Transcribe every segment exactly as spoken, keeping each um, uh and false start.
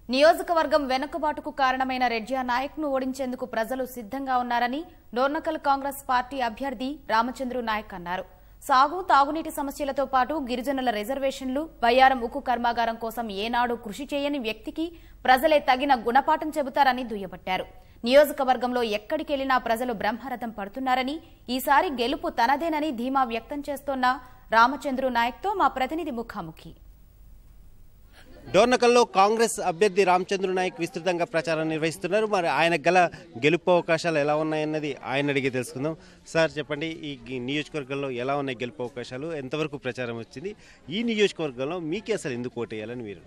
నియోజకవర్గం వెనుకబాటుకు కారణమైన రెడ్జా నాయక్ ను ఓడించేందుకు ప్రజలు సిద్ధంగా ఉన్నారని డోర్నకల్ కాంగ్రెస్ పార్టీ అభ్యర్థి రామచంద్రు నాయక్ అన్నారు. సాగు తాగునీటి సమస్యలతో పాటు గిరిజనుల రిజర్వేషన్లు, బయ్యారం ఉక్కు కర్మాగారం కోసం ఏనాడు కృషి చేయని వ్యక్తికి ప్రజలే తగిన గుణపాఠం చెబుతారని దుయ్యబట్టారు. నియోజకవర్గంలో ఎక్కడికెళ్లినా ప్రజలు బ్రహ్మరథం పడుతున్నారని, ఈసారి గెలుపు తనదేనని ధీమా వ్యక్తం చేస్తోన్న రామచంద్రు నాయక్ తో మా ప్రతినిధి ముఖాముఖి. డోర్నకల్లో కాంగ్రెస్ అభ్యర్థి రామచంద్రు నాయక్ విస్తృతంగా ప్రచారం నిర్వహిస్తున్నారు. మరి ఆయన గల గెలుపు అవకాశాలు ఎలా ఉన్నాయన్నది ఆయన అడిగి తెలుసుకుందాం. సార్ చెప్పండి, ఈ నియోజకవర్గంలో ఎలా ఉన్నాయి గెలుపు అవకాశాలు, ఎంతవరకు ప్రచారం వచ్చింది, ఈ నియోజకవర్గంలో మీకే అసలు ఎందుకు ఓటేయాలని మీరు?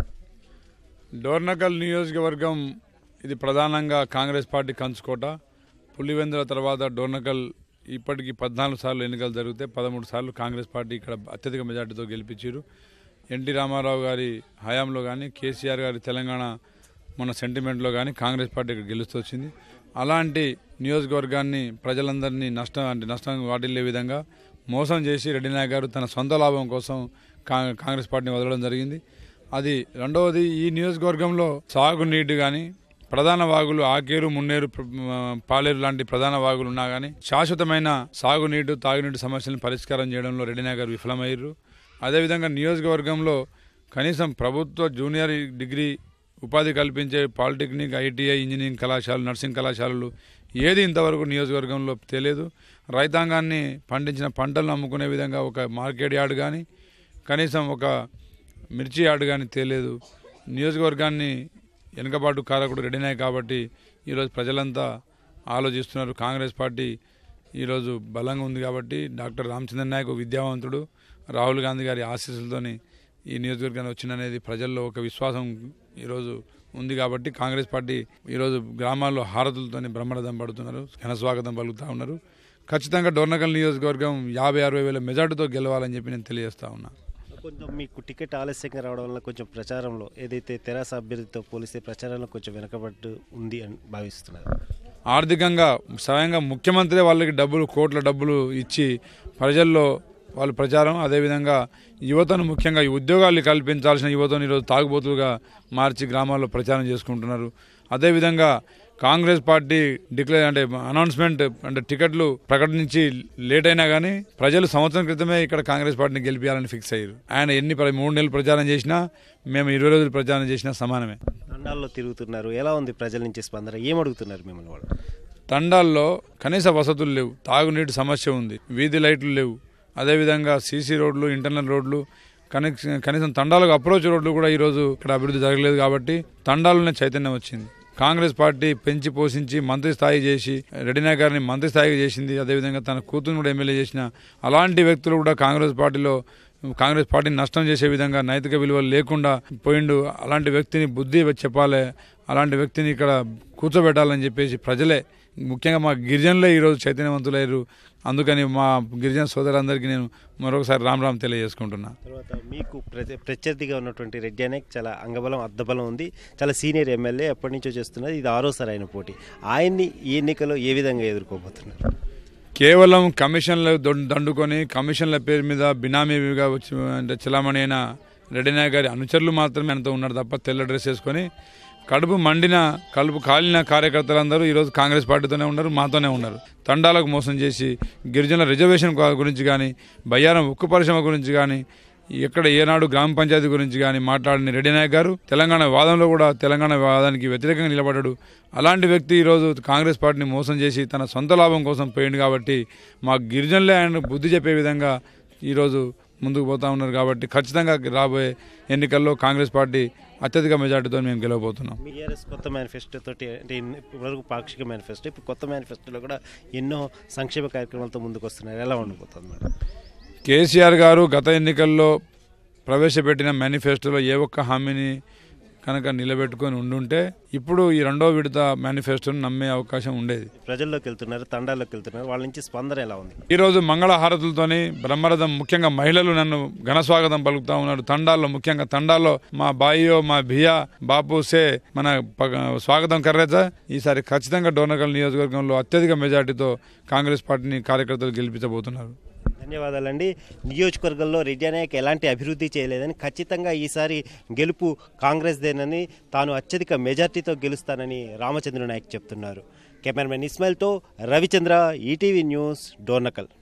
డోర్నకల్ నియోజకవర్గం ఇది ప్రధానంగా కాంగ్రెస్ పార్టీ కంచుకోట. పులివెందుల తర్వాత డోర్నకల్ ఇప్పటికీ పద్నాలుగు సార్లు ఎన్నికలు జరిగితే పదమూడు సార్లు కాంగ్రెస్ పార్టీ ఇక్కడ అత్యధిక మెజార్టీతో గెలిపించారు. ఎన్టీ రామారావు గారి హయాంలో కానీ, కేసీఆర్ గారి తెలంగాణ మన సెంటిమెంట్లో కానీ కాంగ్రెస్ పార్టీ ఇక్కడ గెలుస్తూ వచ్చింది. అలాంటి నియోజకవర్గాన్ని ప్రజలందరినీ నష్టం అంటే నష్టం వాటిల్లే విధంగా మోసం చేసి రెడ్డి నాయక్ గారు తన సొంత లాభం కోసం కాంగ్రెస్ పార్టీని వదలడం జరిగింది. అది రెండవది, ఈ నియోజకవర్గంలో సాగునీటి కానీ, ప్రధాన వాగులు ఆకేరు, మున్నేరు, పాలేరు లాంటి ప్రధాన వాగులు ఉన్నా కానీ శాశ్వతమైన సాగునీటి తాగునీటి సమస్యలను పరిష్కారం చేయడంలో రెడ్డి నాయక్ గారు విఫలమయ్యారు. అదేవిధంగా నియోజకవర్గంలో కనీసం ప్రభుత్వ జూనియర్ డిగ్రీ ఉపాధి కల్పించే పాలిటెక్నిక్, ఐటీఐ, ఇంజనీరింగ్ కళాశాలలు, నర్సింగ్ కళాశాలలు ఏది ఇంతవరకు నియోజకవర్గంలో తెలియదు. రైతాంగాన్ని పండించిన పంటలను అమ్ముకునే విధంగా ఒక మార్కెట్ యార్డ్ కానీ, కనీసం ఒక మిర్చి యార్డ్ కానీ తెలియదు. నియోజకవర్గాన్ని వెనుకబాటు కారకుడు రెడ్డి నాయక్ కాబట్టి ఈరోజు ప్రజలంతా ఆలోచిస్తున్నారు. కాంగ్రెస్ పార్టీ ఈరోజు బలంగా ఉంది కాబట్టి డాక్టర్ రామచంద్ర నాయక్ విద్యావంతుడు, రాహుల్ గాంధీ గారి ఆశీస్సులతోని ఈ నియోజకవర్గానికి వచ్చిందనేది ప్రజల్లో ఒక విశ్వాసం ఈరోజు ఉంది కాబట్టి కాంగ్రెస్ పార్టీ ఈరోజు గ్రామాల్లో హారతులతోని బ్రహ్మరథం పడుతున్నారు, ఘనస్వాగతం పలుకుతూ ఉన్నారు. ఖచ్చితంగా డోర్నకల్ నియోజకవర్గం యాభై అరవై వేల మెజార్టీతో గెలవాలని చెప్పి నేను తెలియజేస్తా ఉన్నా. కొంచెం మీకు టికెట్ ఆలస్యంగా రావడం వల్ల కొంచెం ప్రచారంలో ఏదైతే తెరాస అభ్యర్థితో పోలిస్తే ప్రచారంలో కొంచెం వెనకబడి ఉంది అని భావిస్తున్నారు. ఆర్థికంగా స్వయంగా ముఖ్యమంత్రి వాళ్ళకి డబ్బులు కోట్ల డబ్బులు ఇచ్చి ప్రజల్లో వాళ్ళు ప్రచారం, అదేవిధంగా యువతను ముఖ్యంగా ఉద్యోగాలు కల్పించాల్సిన యువతను ఈరోజు తాగుబోతులుగా మార్చి గ్రామాల్లో ప్రచారం చేసుకుంటున్నారు. అదేవిధంగా కాంగ్రెస్ పార్టీ డిక్లేర్ అంటే అనౌన్స్మెంట్ అంటే టికెట్లు ప్రకటించి లేట్ అయినా కానీ ప్రజలు సంవత్సరం క్రితమే ఇక్కడ కాంగ్రెస్ పార్టీని గెలిపించాలని ఫిక్స్ అయ్యారు. ఆయన ఎన్ని మూడు నెలలు ప్రచారం చేసినా, మేము ఇరవై రోజులు ప్రచారం చేసినా సమానమే. తండాల్లో తిరుగుతున్నారు, ఎలా ఉంది ప్రజల నుంచి స్పందన, ఏమడుగుతున్నారు మిమ్మల్ని వాళ్ళు? తండాల్లో కనీస వసతులు లేవు, తాగునీటి సమస్య ఉంది, వీధి లైట్లు లేవు, అదేవిధంగా సీసీ రోడ్లు, ఇంటర్నల్ రోడ్లు, కనెక్షన్ కనీసం తండాలకు అప్రోచ్ రోడ్లు కూడా ఈరోజు ఇక్కడ అభివృద్ధి జరగలేదు. కాబట్టి తండాల్లోనే చైతన్యం వచ్చింది. కాంగ్రెస్ పార్టీ పెంచి పోషించి మంత్రి స్థాయి చేసి రెడ్డి నాయక్ గారిని మంత్రి స్థాయికి చేసింది. అదేవిధంగా తన కూతురు కూడా ఎమ్మెల్యే చేసిన అలాంటి వ్యక్తులు కూడా కాంగ్రెస్ పార్టీలో కాంగ్రెస్ పార్టీని నష్టం చేసే విధంగా నైతిక విలువలు లేకుండా పోయిండు. అలాంటి వ్యక్తిని బుద్ధి చెప్పాలి, అలాంటి వ్యక్తిని ఇక్కడ కూర్చోబెట్టాలని చెప్పేసి ప్రజలే, ముఖ్యంగా మా గిరిజనులే ఈరోజు చైతన్యవంతులయ్యారు. అందుకని మా గిరిజన సోదరులందరికీ నేను మరొకసారి రామ్ రామ్ తెలియజేసుకుంటున్నా. తర్వాత మీకు ప్రత్యర్థిగా ఉన్నటువంటి రెడ్డి నాయక్ చాలా అంగబలం, అద్దబలం ఉంది, చాలా సీనియర్ ఎమ్మెల్యే, ఎప్పటి నుంచో చేస్తున్నారు. ఇది ఆరోసారి ఆయన పోటీ. ఆయన్ని ఈ ఎన్నికలో ఏ విధంగా ఎదుర్కోబోతున్నారు? కేవలం కమిషన్లు దండుకొని కమిషన్ల పేరు మీద బినామీగా వచ్చి అంటే చలామణి అయిన రెడ్డి నాయక్ గారి అనుచరులు మాత్రమే ఆయనతో ఉన్నారు తప్ప తెల్ల డ్రెస్ వేసుకొని కడుపు మండిన కడుపు కాలిన కార్యకర్తలందరూ ఈరోజు కాంగ్రెస్ పార్టీతోనే ఉన్నారు, మాతోనే ఉన్నారు. తండాలకు మోసం చేసి గిరిజనుల రిజర్వేషన్ గురించి కానీ, బయ్యారం ఉక్కు పరిశ్రమ గురించి కానీ, ఎక్కడ ఏనాడు గ్రామ పంచాయతీ గురించి కానీ మాట్లాడిన రెడ్డి నాయక్ గారు తెలంగాణ వాదంలో కూడా తెలంగాణ వాదానికి వ్యతిరేకంగా నిలబడ్డాడు. అలాంటి వ్యక్తి ఈరోజు కాంగ్రెస్ పార్టీని మోసం చేసి తన సొంత లాభం కోసం పోయింది. కాబట్టి మా గిరిజనులే ఆయన బుద్ధి చెప్పే విధంగా ఈరోజు ముందుకు పోతా ఉన్నారు. కాబట్టి ఖచ్చితంగా రాబోయే ఎన్నికల్లో కాంగ్రెస్ పార్టీ అత్యధిక మెజార్టీతో మేము గెలవబోతున్నాం. టీఆర్ఎస్ కొత్త మేనిఫెస్టో తోటి అంటే ఇప్పటివరకు పాక్షిక మేనిఫెస్టో, ఇప్పుడు కొత్త మేనిఫెస్టోలో కూడా ఎన్నో సంక్షేమ కార్యక్రమాలతో ముందుకు వస్తున్నారు. ఎలా ఉండిపోతుంది మేడం? కేసీఆర్ గారు గత ఎన్నికల్లో ప్రవేశపెట్టిన మేనిఫెస్టోలో ఏ ఒక్క హామీని కనుక నిలబెట్టుకొని ఉండుంటే ఇప్పుడు ఈ రెండో విడత మేనిఫెస్టోను నమ్మే అవకాశం ఉండేది. ప్రజల్లోకి వెళ్తున్నారు, తండాల్లోకి వెళ్తున్నారు, వాళ్ళ నుంచి స్పందన ఎలా ఉంది? ఈరోజు మంగళహారతులతోని బ్రహ్మరథం, ముఖ్యంగా మహిళలు నన్ను ఘనస్వాగతం పలుకుతా ఉన్నారు. తండాల్లో ముఖ్యంగా తండాల్లో మా బాయియో మా భియా బాపూసే మన స్వాగతం కర్రేజా. ఈసారి ఖచ్చితంగా డోర్నకల్ నియోజకవర్గంలో అత్యధిక మెజార్టీతో కాంగ్రెస్ పార్టీని కార్యకర్తలు గెలిపించబోతున్నారు. ధన్యవాదాలండి. నియోజకవర్గంలో రెడ్డి నాయక్ ఎలాంటి అభివృద్ధి చేయలేదని, ఖచ్చితంగా ఈసారి గెలుపు కాంగ్రెస్దేనని, తాను అత్యధిక మెజార్టీతో గెలుస్తానని రామచంద్ర నాయక్ చెప్తున్నారు. కెమెరామెన్ ఇస్మాయిల్తో రవిచంద్ర, ఈటీవీ న్యూస్, డోర్నకల్.